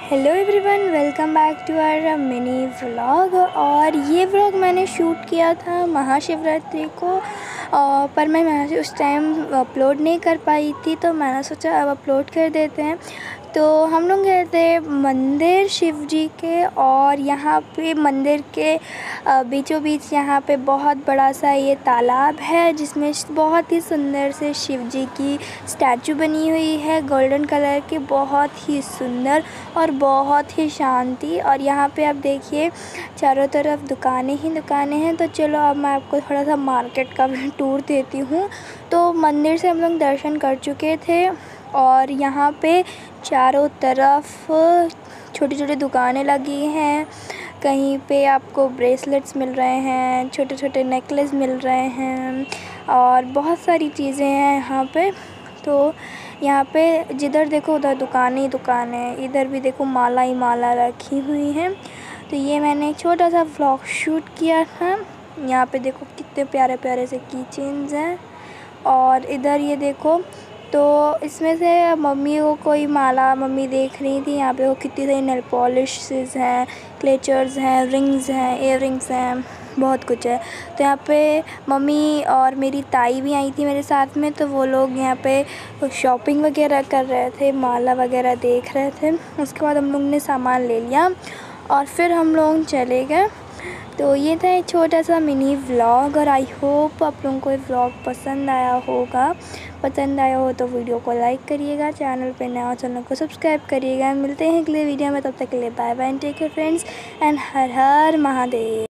Hello everyone, welcome back to our mini vlog. और ये vlog मैंने शूट किया था महाशिवरात्रि को, पर मैं उस टाइम अपलोड नहीं कर पाई थी, तो मैंने सोचा अब अपलोड कर देते हैं। तो हम लोग गए थे मंदिर शिव जी के, और यहाँ पे मंदिर के बीचों बीच यहाँ पे बहुत बड़ा सा ये तालाब है, जिसमें बहुत ही सुंदर से शिव जी की स्टैचू बनी हुई है, गोल्डन कलर की, बहुत ही सुंदर और बहुत ही शांति। और यहाँ पे आप देखिए चारों तरफ दुकानें ही दुकानें हैं। तो चलो अब मैं आपको थोड़ा सा मार्केट का भी टूर देती हूँ। तो मंदिर से हम लोग दर्शन कर चुके थे, और यहाँ पे चारों तरफ छोटी छोटी दुकानें लगी हैं। कहीं पे आपको ब्रेसलेट्स मिल रहे हैं, छोटे छोटे नेकलेस मिल रहे हैं, और बहुत सारी चीज़ें हैं यहाँ पे। तो यहाँ पे जिधर देखो उधर दुकान ही दुकान है, इधर भी देखो माला ही माला रखी हुई है। तो ये मैंने एक छोटा सा व्लॉग शूट किया था। यहाँ पे देखो कितने प्यारे प्यारे से की चेन्स हैं, और इधर ये देखो, तो इसमें से मम्मी को कोई माला मम्मी देख रही थी। यहाँ पे वो कितनी सारी नेल पॉलिशेस हैं, क्लेचर्स हैं, रिंग्स हैं, इयर रिंग्स हैं, बहुत कुछ है। तो यहाँ पे मम्मी और मेरी ताई भी आई थी मेरे साथ में, तो वो लोग यहाँ पे शॉपिंग वगैरह कर रहे थे, माला वगैरह देख रहे थे। उसके बाद हम लोग ने सामान ले लिया और फिर हम लोग चले गए। तो ये था एक छोटा सा मिनी व्लॉग, और आई होप आप लोगों को ये व्लॉग पसंद आया होगा। पसंद आया हो तो वीडियो को लाइक करिएगा, चैनल पे नया हो चैनल को सब्सक्राइब करिएगा। मिलते हैं अगले वीडियो में, तब तक के लिए bye bye, take care friends, and Har Har Mahadev.